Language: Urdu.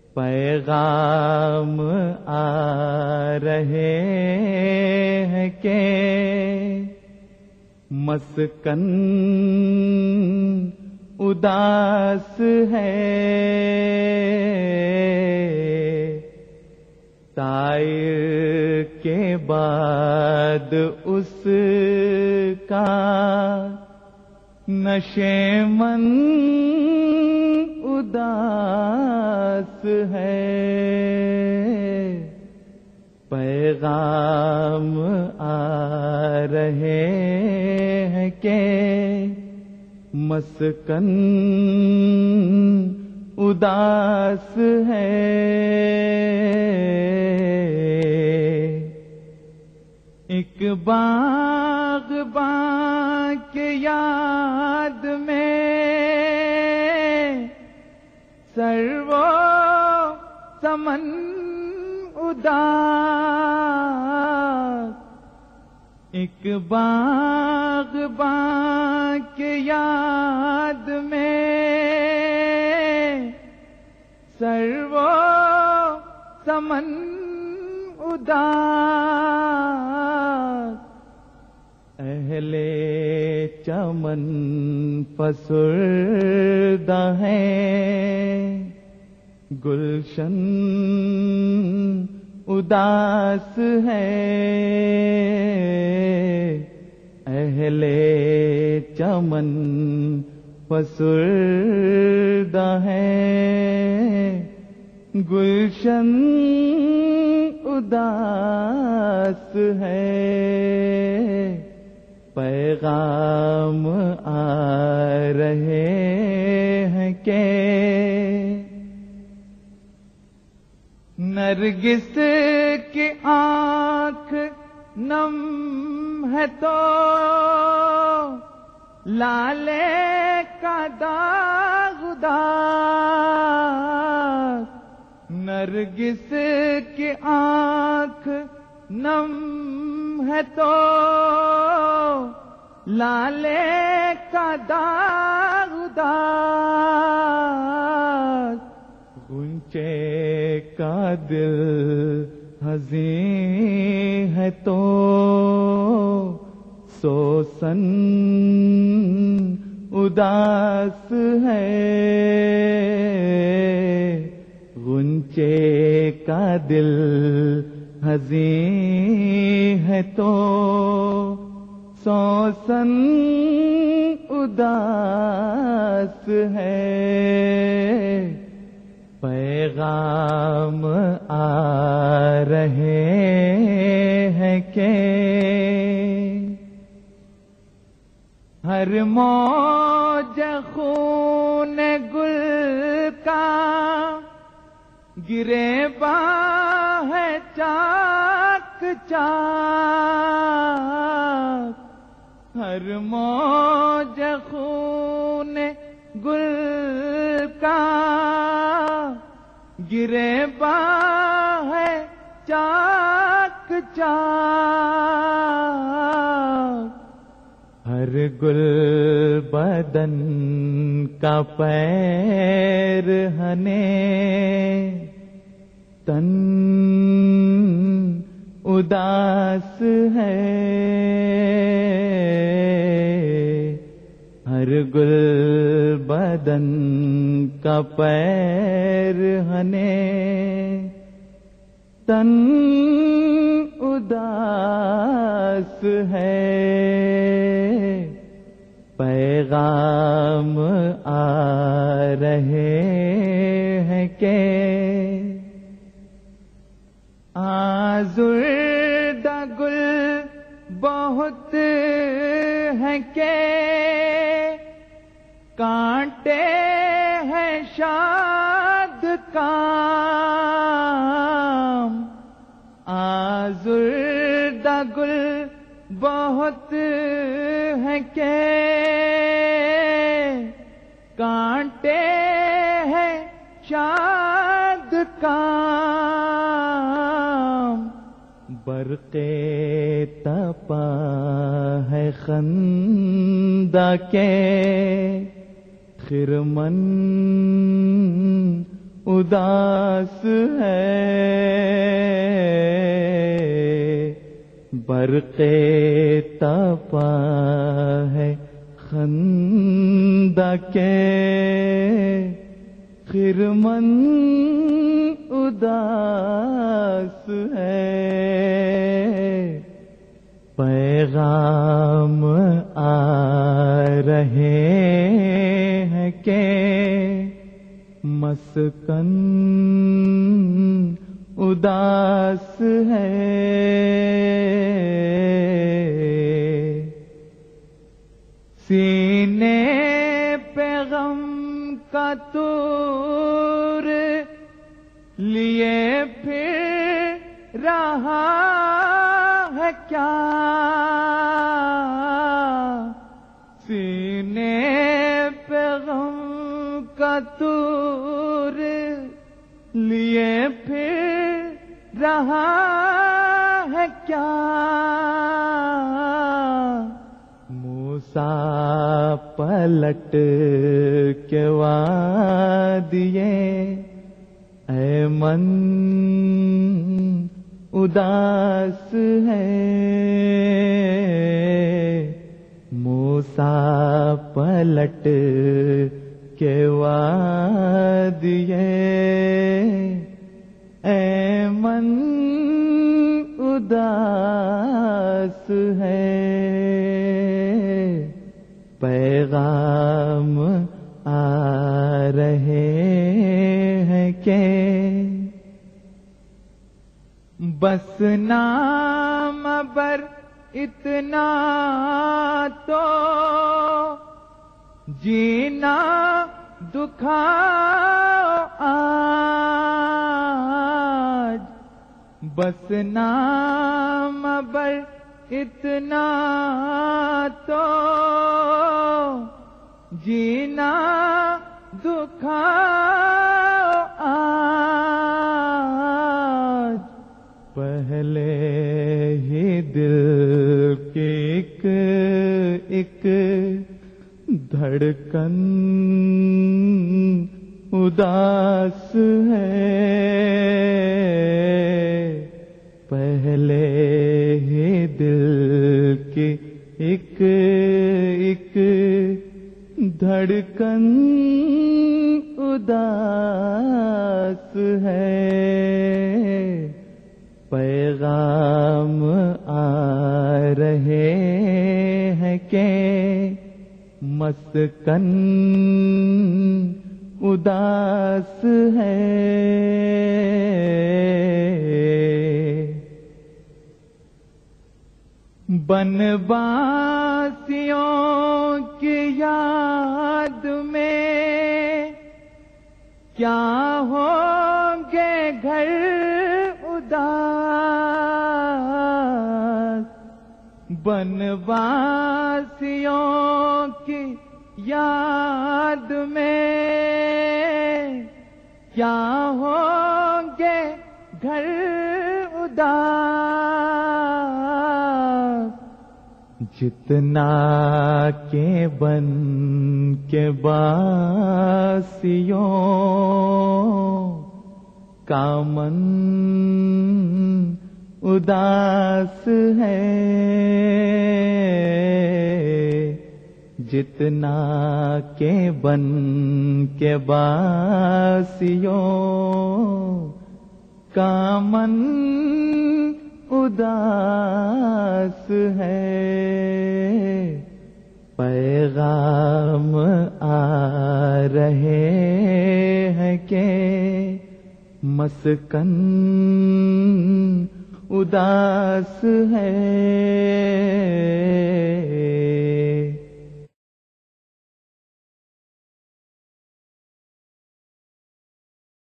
پیغام آ رہے ہیں کہ مسکن اداس ہے، طائر کے بعد اس کا نشیمن اداس ہے، پیغام آ رہے ہیں کہ مسکن اداس ہے۔ ایک باغباں کے یاد میں سرو سمن اداس، ایک باغباں کے یاد میں سرو سمن اداس، اہل چمن فسردہ ہیں، گلشن اداس ہے، اہل چمن فسردہ ہیں، گلشن اداس ہے، پیغام آ رہے ہیں کہ نرگس کی آنکھ نم ہے تو لالے کا داغ اداس، نرگس کی آنکھ نم ہے تو لالے کا داغ اداس، غنچے کا دل حزین ہے تو سوسن اداس ہے، غنچے کا دل حزین ہے تو سوسن اداس ہے، پیغام آ رہے ہیں کہ ہر موج خون گل کا گرے ہے چاک چاک، ہر موج خون گل کا گرے ہے چاک چاک، ہر گل بدن کا پیر ہنے، تن اداس ہے، ہر گل بدن کا پیر ہنے، تن اداس ہے، پیغام آ رہے ہیں کہ آزردہ گل بہت ہیں کہ کانٹے ہیں شاد کام، آزردہ گل بہت ہیں کہ کانٹے ہیں شاد کام، برق تپا ہے خندہ کے خرمن اداس ہے، برق تپا ہے خندق خرمن اداس ہے، پیغام آ رہے ہیں کہ مسکن اداس ہے، سینے پہ غم کا تور لیے پھر رہا ہے کیا، سینے پہ غم کا تور لیے پھر رہا ہے کیا، موسیٰ پلٹ کے وادیے ایمن اداس ہے، موسیٰ پلٹ کے وادیے ایمن اداس ہے، پیغام آ رہے ہیں کہ بس نام بر اتنا تو جینا دکھاؤ آج، بس نام بر اتنا تو جینا دکھاؤ آج، پہلے ہی دل کی ایک دھڑکن اداس ہے، پہلے ہی دل کی ایک دھڑکن اداس ہے، پیغام آ رہے ہیں کہ مسکن اداس ہے، بنواسیوں کی یاد میں کیا ہوں گے گھر اداس، بنواسیوں کی یاد میں کیا ہوں گے گھر اداس، جتنا کے بن کے باسیوں کا من اداس ہے، جتنا کے بن کے باسیوں کا من اداس ہے، پیغام آ رہے ہیں کہ مسکن اداس ہے،